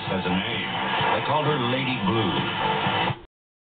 has a name. They called her Lady Blue.